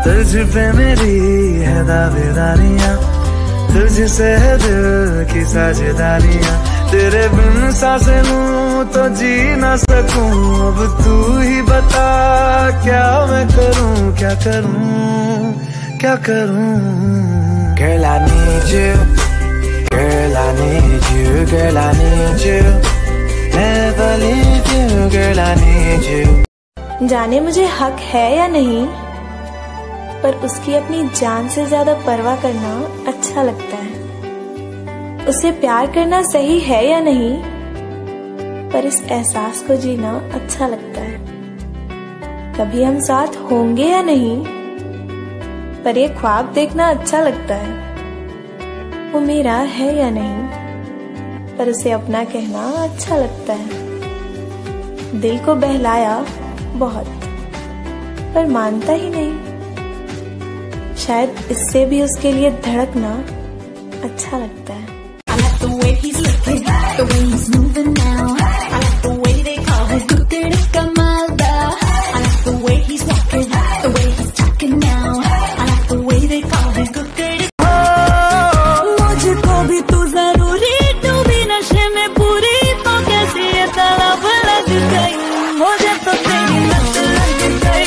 तुझ पे मेरी है दावेदारियां, तुझसे है दिल की साझेदारियां। तेरे बिन सांसें लूं तो जी ना सकूं। अब तू ही बता क्या मैं करूं, क्या करूं, क्या करूं। Girl, I need you, girl, I need you, girl, I need you, never leave you, girl, I need you। जाने मुझे हक है या नहीं, पर उसकी अपनी जान से ज्यादा परवाह करना अच्छा लगता है। उसे प्यार करना सही है या नहीं, पर इस एहसास को जीना अच्छा लगता है। कभी हम साथ होंगे या नहीं, पर ये ख्वाब देखना अच्छा लगता है। वो मेरा है या नहीं, पर उसे अपना कहना अच्छा लगता है। दिल को बहलाया बहुत, पर मानता ही नहीं। शायद इससे भी उसके लिए धड़कना अच्छा लगता है। I like the way he's looking, the way he's moving now. I like the way they call him Gutted Kamalda. I like the way he's walking, the way he's talking now. I like the way they call him Gutted. मुझको भी तू जरूरी, तू भी नशे में पूरी, तो कैसी ये तलब लग गई, मुझे तो तेरी लत लग गई।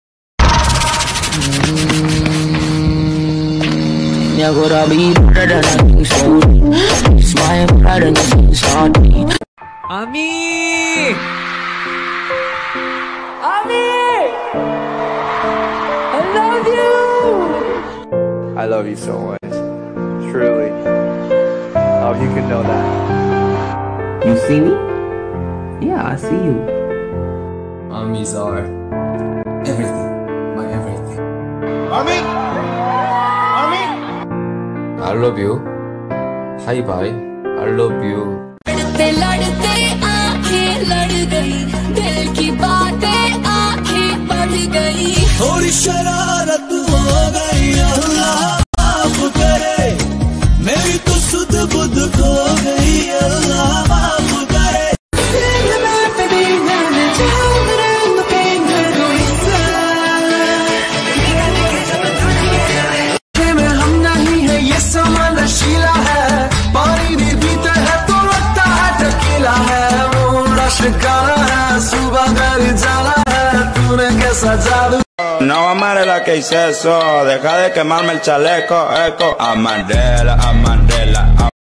Я гора би да Smile bright and it's heartbeat. Ami! I love you! I love you so much. Truly. Oh, you can know that. You see me? Yeah, I see you. Amis are everything. My everything. Ami! Ami! I love you. Hi bye. I love you. लड़ते आंखें लड़ गई, दिल की बातें आंखें बढ़ गई। थोड़ी शरारत हो गई, अल्लाह माफ करे। मेरी तो सुध बुध खो गई, अल्लाह माफ करे। में हम नहीं है, ये समा नशीला है। पानी भी पीते हैं तो लगता है टकीला है। मूड शिकारा है, सुबह घर जाना है। तूने कैसा जादू। No amaré la que hice eso, deja de quemarme el chaleco, eco. Amarela, amarela.